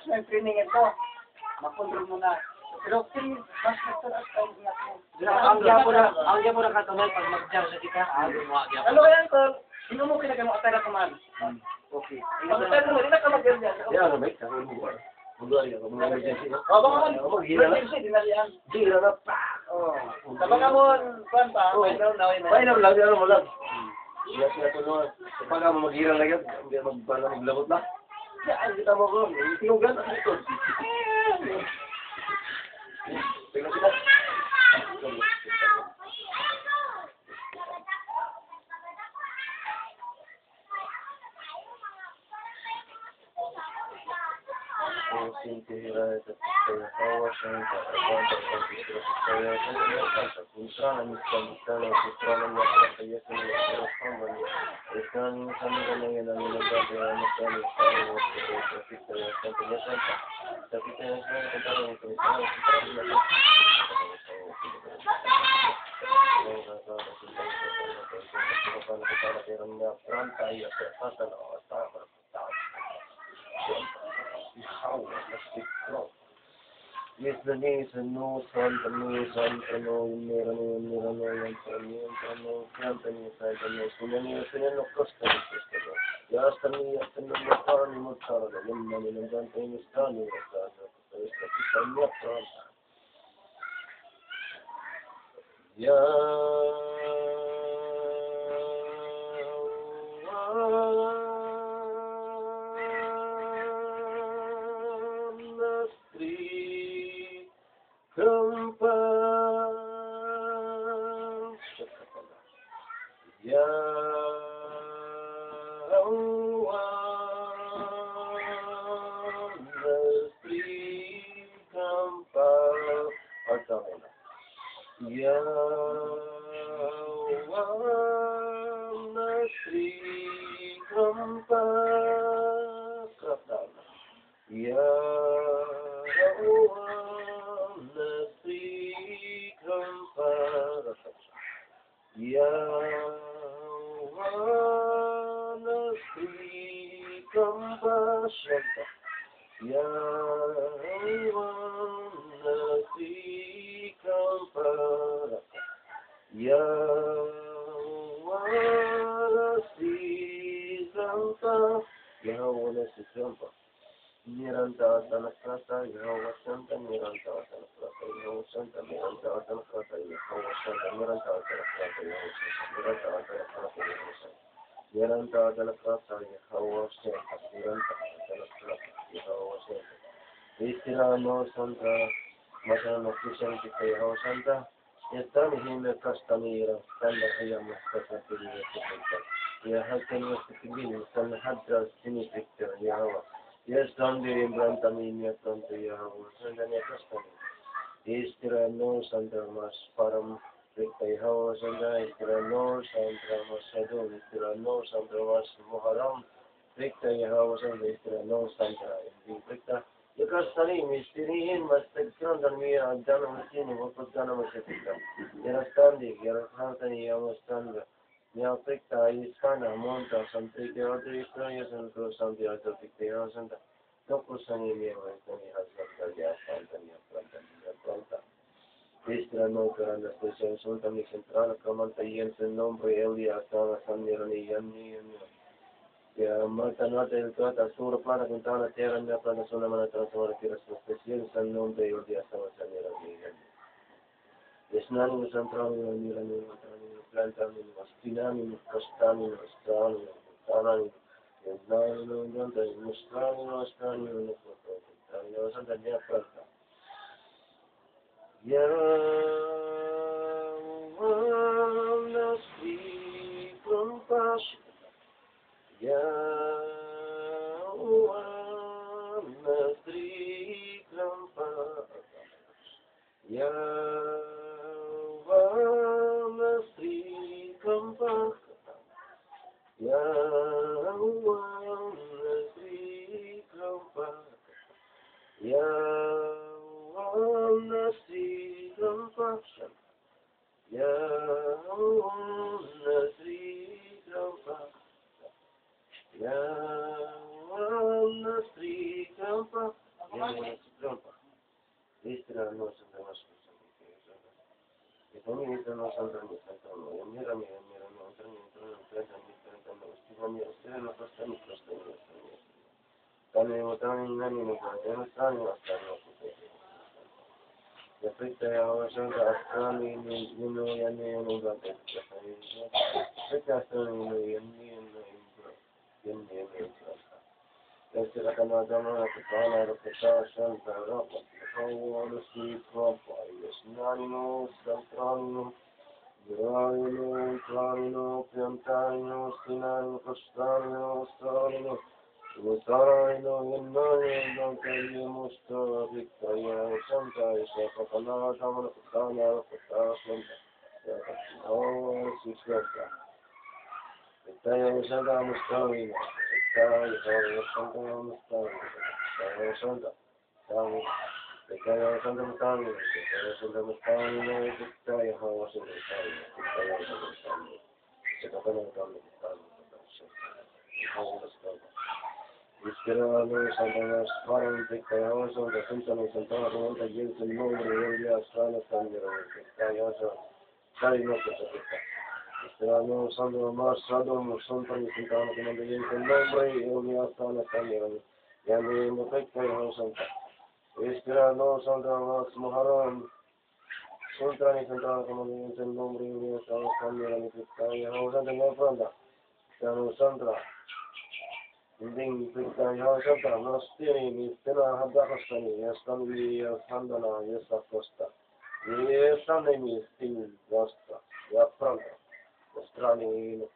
ng training ito. Makontrol mo na. Pero mas nagtaras tayo ingat mo. Ang gyan mo na katunay pag mag-jam sa kita. Ano kaya ito? Sino mo kinagay mo atara kuman? Okay. Ang atara mo, hindi na ka mag-ganda. Ya, ano ba? Ako mo ba? Magdari ako. Mag-emergency. Baka mo, emergency, dinalian. Gira na. Baka mo, kuhan pa, final na. Final lang, ano mo lang. Iya siya tulungan. Pag mo mag-gira lang yan, hindi maglabot na. Ya, kita mo ko. Tinugan ang likod. Tingnan kita. Yes, the knees and no son, the knees and no, Mirano, and Trano, Campany, and Sunani, and no custom. Just a me at the Macaroni Motara, the woman in the Dante Stani, Istirano Santa, Masano Christian Kitao Santa, Yetami Hime Castamira, Sanda Hayama Casapiri, Yahakan was the beginning, San Hadras, Tini Victor, Yahawa. Yes, Sunday in Brantaminia, Santa Yahawa, Santa Castami. Istirano Santa Mas Param, Victor Yahawa Santa, Istirano Santa Masado, Istirano Santa Mas Moharam, Victor Yahawa Santa, Istirano Santa, Victor. Because Salim is Tirihin must extend on me and Dana Machine, what was Dana Machine? You're standing, you're Hantani, Yamastanga. Yapicta is Kana, Monta, some 3 years and go some the other 50 years and Tokusani, Tony has got the Antony Planta. Istra Noka and the station, Sultan Central, Comanta Yens and Nombre Elia, Sana, Sanirani, Yanni, and Martanata il Tota, Sura Plana, Quintana, Terra, Mia Plana, Sona, Manatra, Tiras, Special, San Nombre, or the Asama Sanirani. Desnani, Santrani, Mirani, Plantani, Spinani, Costani, Strani, Tanani, Nani, Mustrani, Strani, and Santa Mia Planta. Let's see from Pash. Янина Цыпленка. Истина носит за нашу событие. Это не это наш интернет, это мирами, интернет, Стивами, Стивена просто не Там его там не намерен, это страны остальные. Я представляю, что это страны не я не могу это. Это страны не Если kana tämä pitää pitää sen verran, kauan siikapa, jos nainu, santrainu, grainu, trainu, piantainu, sinainu, kastainu, stainu, utarainu, innainu, kallimusta, viktaja, santaisa, kakana, tamana, pitää pitää sen, ja kauan siikapa. Pitää sentää mustaina. Strano Sandro Masado Musontan Sintana Commander Yenton Nombre, Ilmia Sana Cameron, Yami Mufekta Hosanta. Strano Sandro Mas Maharam, Sultani Sintana Commander Yenton Nombre, Ilmia Sana Cameron, Mufekta Hosanta Nefranda. Strano Sandra. Inding Mufekta Hosanta, Nostini, Mistena Hadakastani, Yastanvi, Yasandana, Yasakosta. Yastanemi, Stil, Vasta, Yapranda. Strani